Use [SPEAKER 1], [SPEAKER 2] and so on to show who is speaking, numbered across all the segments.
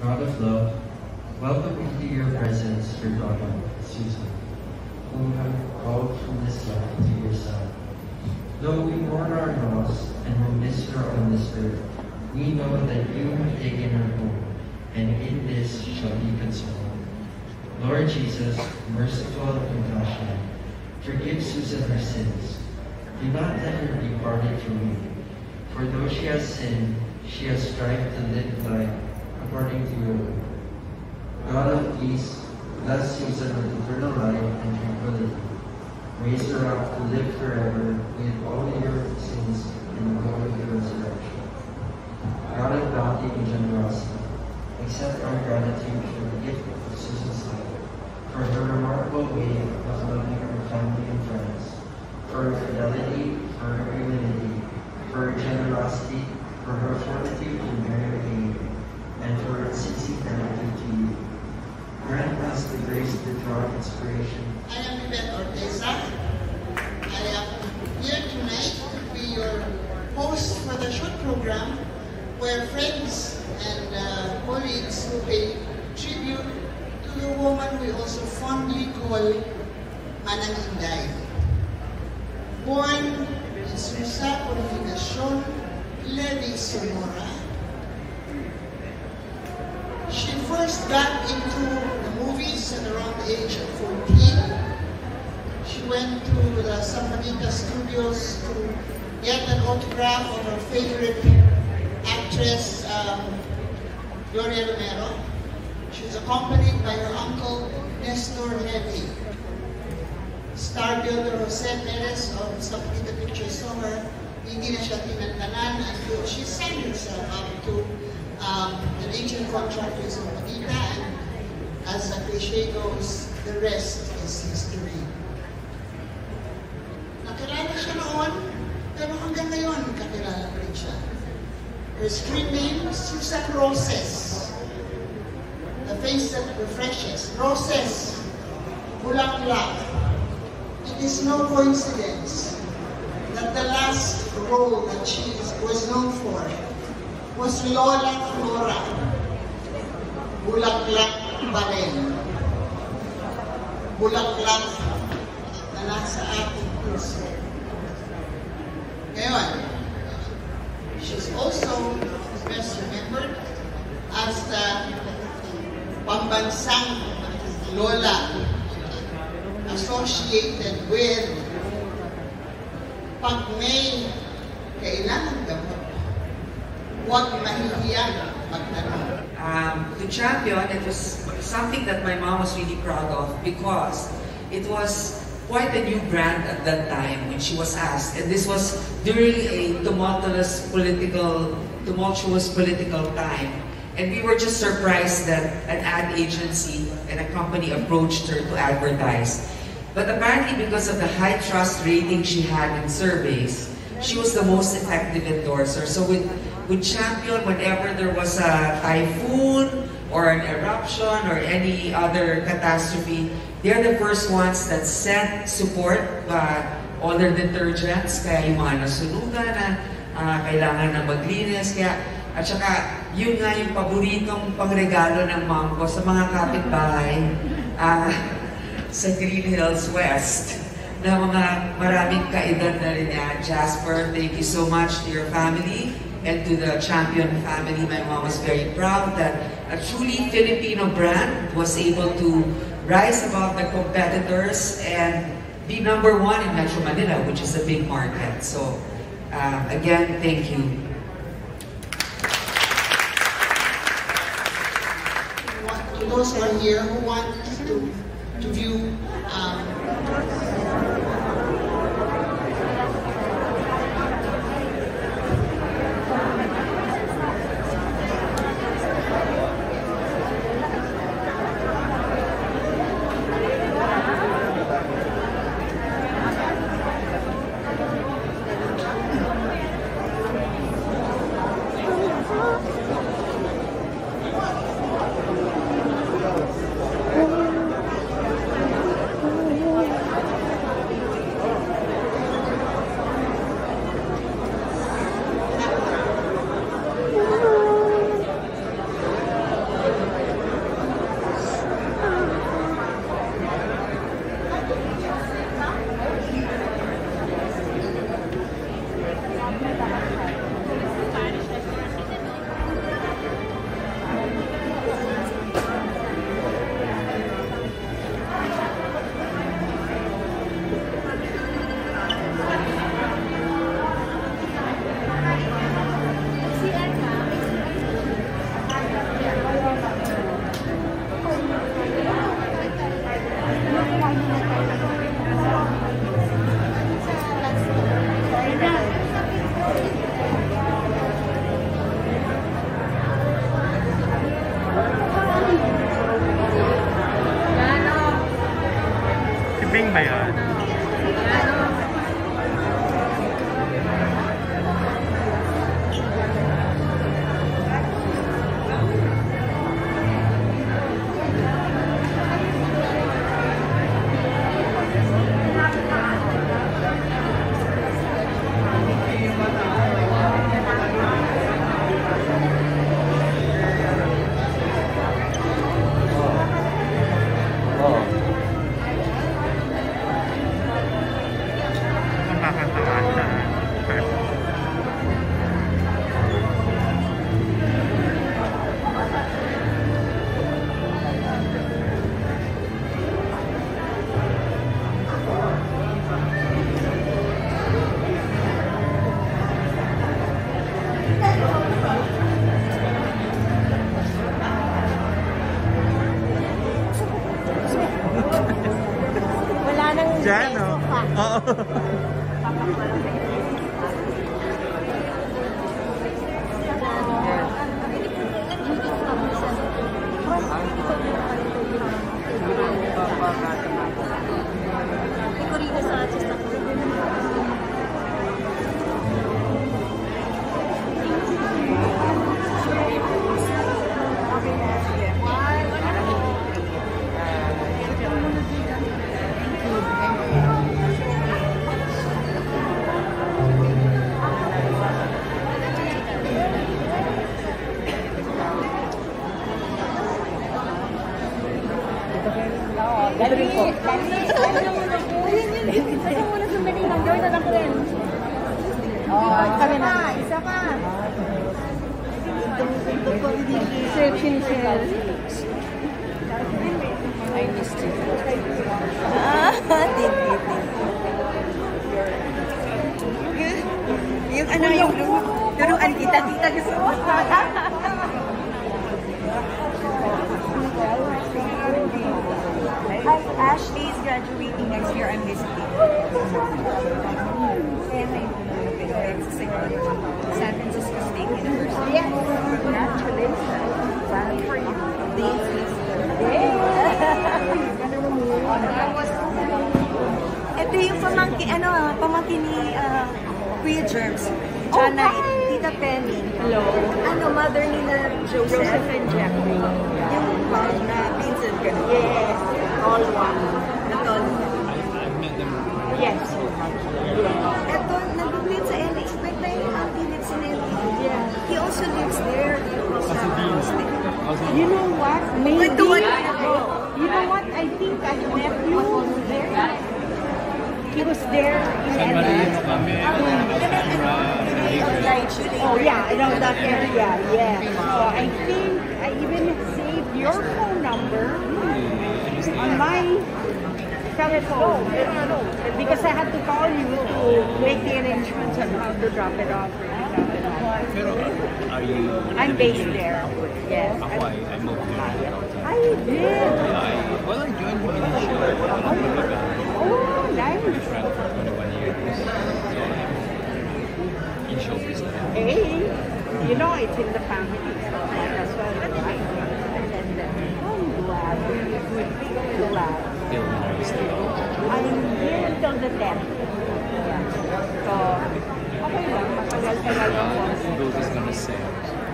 [SPEAKER 1] God of love, welcome into your presence your daughter, Susan, whom you have called from this life to yourself. Though we mourn our loss and will miss her on this earth, we know that you have taken her home, and in this shall be consoled. Lord Jesus, merciful and compassionate, forgive Susan her sins. Do not let her be parted from you. For though she has sinned, she has strived to live life according to your will. God of peace, bless Susan with eternal life and tranquility. Raise her up to live forever with all your sins in the glory of the resurrection. God of bounty and generosity, accept our gratitude for the gift of Susan's life, for her remarkable way of loving her family and friends, for her fidelity, for her humility, for her generosity, for her fortitude in bearing pain, and for her unceasing gratitude to you. Grant us the grace to draw inspiration.
[SPEAKER 2] I am Yvette Orteza. I am here tonight to be your host for the short program where friends and colleagues will pay tribute to the woman we also fondly call Manang Inday. Born in Susa, Purificacion, Levi, Sonora, she first got into the movies at around the age of 14. She went to the San Juanita Studios to get an autograph of her favorite actress, Gloria Romero. She was accompanied by her uncle, Nestor Levy. Star builder Jose Perez of San Juanita Pictures saw her. Hindi na siya tinantanan until she signed herself up to an agent contract with San Juanita, and as the cliche goes, the rest is history. Nakilala siya noon, pero hanggang ngayon kakilala pa rin siya. Her screen name, Susan Roses. The face that refreshes. Roses, Bulaklak. It is no coincidence that the last role that she was known for was Lola Flora. Bulaklak pa rin. Bulaklak na nasa ating puso. Ngayon, she's also best remembered as the pambansang Lola associated with pag may kailangan gamot, huwag mahihiyang magtanong.
[SPEAKER 3] The champion, it was something that my mom was really proud of because it was quite a new brand at that time when she was asked. And this was during a tumultuous political time. And we were just surprised that an ad agency and a company approached her to advertise. But apparently because of the high trust rating she had in surveys, she was the most effective endorser. So with Champion, whenever there was a typhoon or an eruption or any other catastrophe, they're the first ones that sent support, all their detergents, kaya yung mga nasunugan na kailangan na maglinis. Kaya, at saka, yun nga yung paboritong pangregalo ng mom ko sa mga kapitbahay sa Green Hills West na mga maraming kaedad na rin niya. Jasper, thank you so much to your family and to the Champion family. My mom was very proud that a truly Filipino brand was able to rise above the competitors and be #1 in Metro Manila, which is a big market. So, again, thank you.
[SPEAKER 2] To those who are here who want to view
[SPEAKER 4] Isa pa. Searching shell. I missed you. Yung ano yung turuan kita gusto mo. Ashley is graduating next year. I'm visiting. San Francisco State University. Yes. Congratulations. Fun for you. Ito yung pamangkin ni Kuya Germs. Jana, Tita Penny. Hello. Mother ni na Joseph and Jeffrey. Yung mom na Vincent. Yes. All one. Yes. Ito, nag-meet sa LA. Expect na yung auntie lives in LA. Yeah. He also lives there.
[SPEAKER 5] You know what? Maybe.
[SPEAKER 4] You know what? I think I met you there. He was there in LA. Oh yeah, I know that area. Yeah. So I think I even saved your phone number on my telephone because I had to call you to make the arrangements on how to drop it off.
[SPEAKER 5] Are you?
[SPEAKER 4] I'm based there. Yes.
[SPEAKER 5] I moved here.
[SPEAKER 4] I did.
[SPEAKER 5] Well, I joined the show.
[SPEAKER 4] Oh, nice.
[SPEAKER 5] Friend for 21 years. In show business.
[SPEAKER 4] Hey, you know it's in the family. That's why I'm glad. Glad.
[SPEAKER 5] Till when are you staying?
[SPEAKER 4] I'm here until the 10th. Yeah. So, okay lang. Matagal-tagal ako.
[SPEAKER 5] Gold is gonna sell.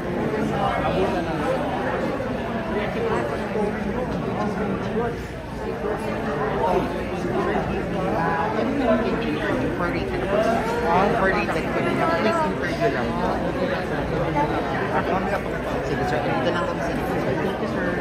[SPEAKER 6] For-rated ko lang. Please interview lang. Sige, sir. Dito lang kami sa likod. Thank you, sir.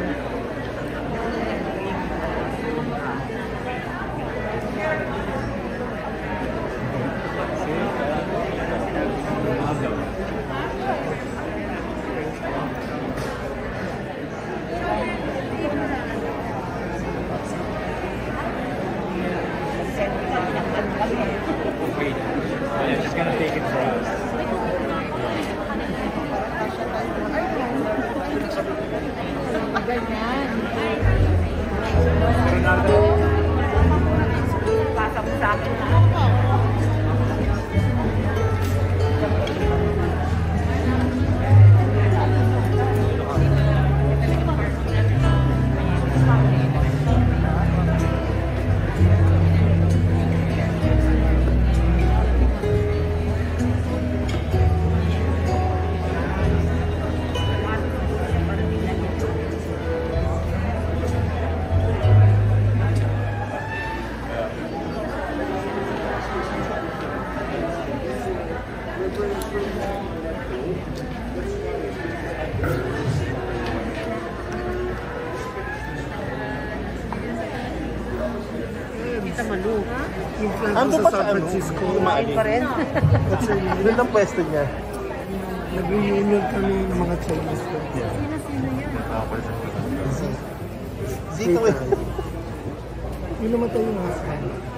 [SPEAKER 5] Wait. Yeah, she's gonna take it for us.
[SPEAKER 4] Pasok sa akin na.
[SPEAKER 7] Ando pa sa San Francisco. Kumain pa rin. Doon ang pwesto niya. Nag-reunion kami ng mga Chinese food. Dito eh. Yung namatay yung husband.